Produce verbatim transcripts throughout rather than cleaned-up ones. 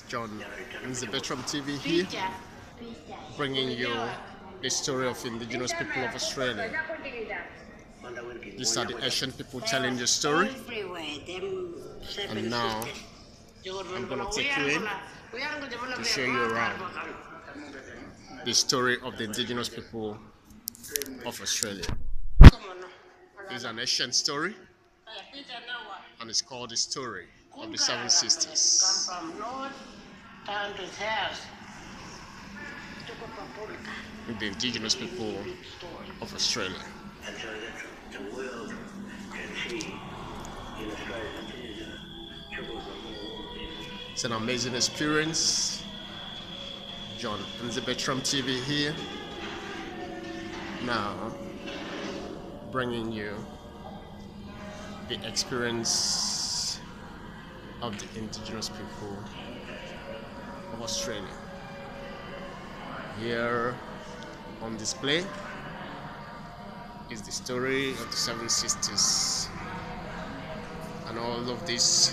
John Nzibetram T V here, bringing you the story of indigenous people of Australia. These are the Asian people telling the story, and now I'm going to take you in to show you around the story of the indigenous people of Australia. It's an Asian story, and it's called the story of the Seven Sisters. The indigenous people of Australia. It's an amazing experience. John Nzibetram T V here, now bringing you the experience of the indigenous people of Australia. Here on display is the story of the Seven Sisters, and all of these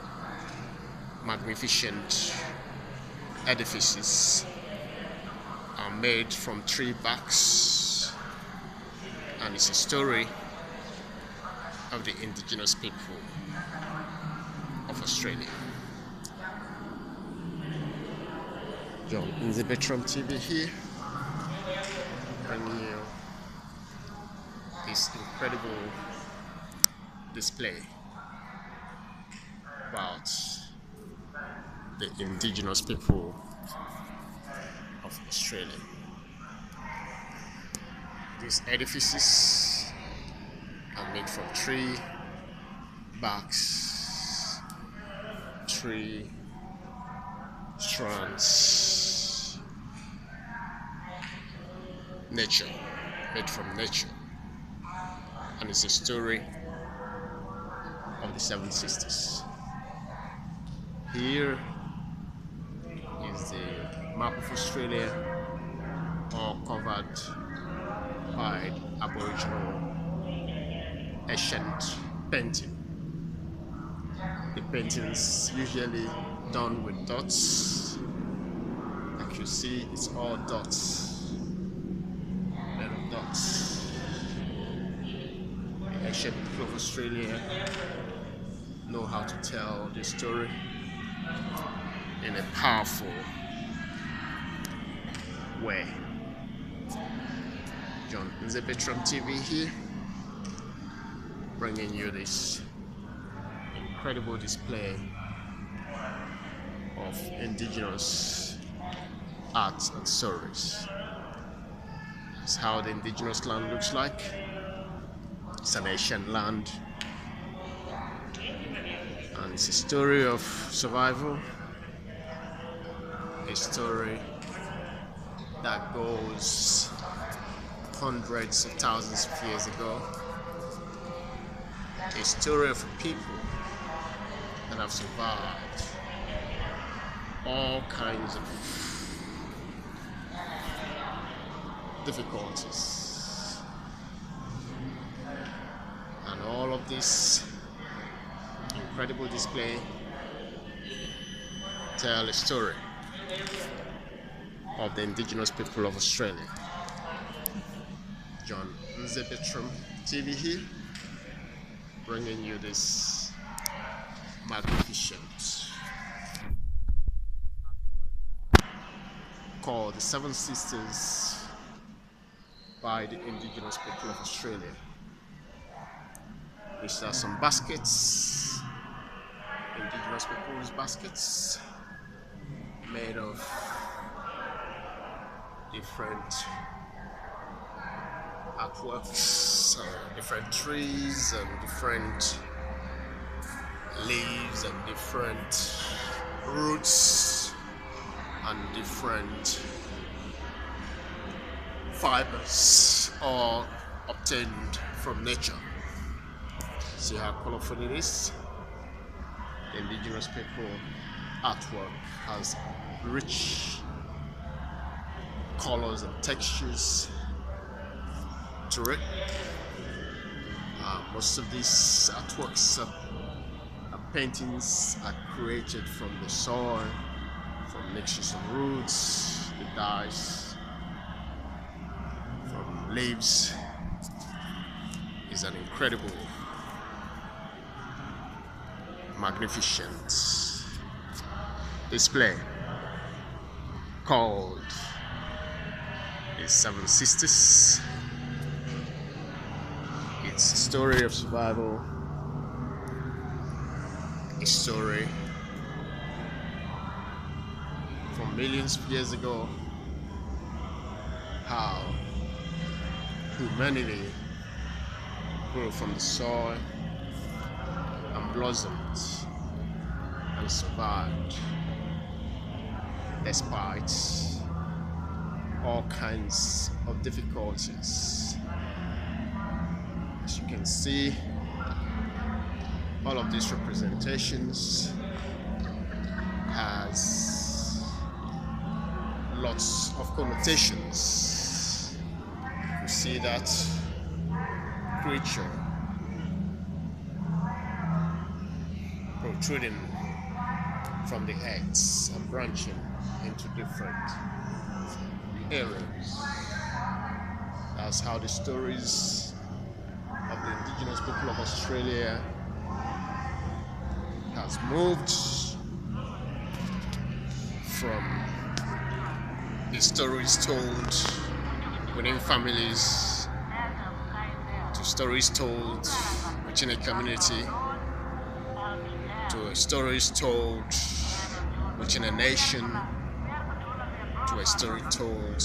magnificent edifices are made from tree barks, and it's a story of the indigenous people of Australia. John Nzibetram T V here, bringing you this incredible display about the indigenous people of Australia. These edifices are made from tree barks, tree strands, nature, made from nature, and it's a story of the Seven Sisters. Here is the map of Australia, all covered by Aboriginal ancient painting. The paintings usually done with dots. Like you see, it's all dots, made of dots. The ancient people of Australia know how to tell the story in a powerful way. John Nzibetram T V here, bringing you this incredible display of indigenous arts and stories. It's how the indigenous land looks like. It's an Asian land, and it's a story of survival, a story that goes hundreds of thousands of years ago, a story of people that have survived all kinds of difficulties, and all of this incredible display tell a story of the indigenous people of Australia. John Nzibetram T V here, bringing you this magnificent called the Seven Sisters by the indigenous people of Australia. These are some baskets, indigenous people's baskets, made of different artworks, uh, different trees and different leaves and different roots and different fibers, all obtained from nature. See how colorful it is? The indigenous people artwork has rich colors and textures to it. Uh, most of these artworks are, are paintings are created from the soil from mixtures of roots, the dyes, from leaves, is an incredible, magnificent display called the Seven Sisters. It's a story of survival, a story from millions of years ago, how humanity grew from the soil and blossomed and survived despite all kinds of difficulties. As you can see, all of these representations has lots of connotations. You see that creature protruding from the heads and branching into different areas. That's how the stories of the indigenous people of Australia has moved from the stories told within families to stories told within a community to stories told within a nation to a story told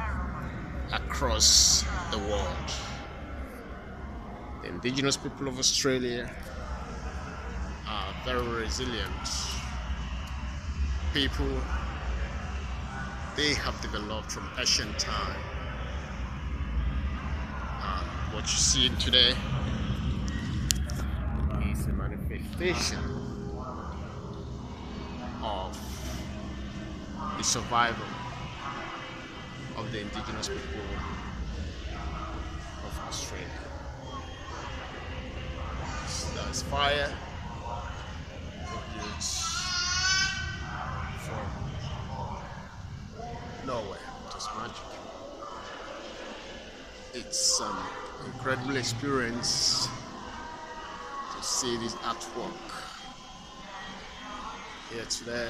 across the world. The indigenous people of Australia are very resilient people. They have developed from ancient time. And what you see today is a manifestation of the survival of the indigenous people of Australia. There's fire produced from nowhere, just magic. It's an incredible experience to see this artwork here today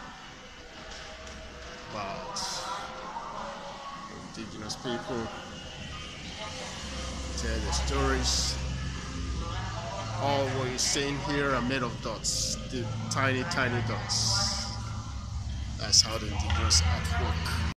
about indigenous people, tell their stories. All what you're seeing here are made of dots, the tiny, tiny dots. That's how the indigenous artwork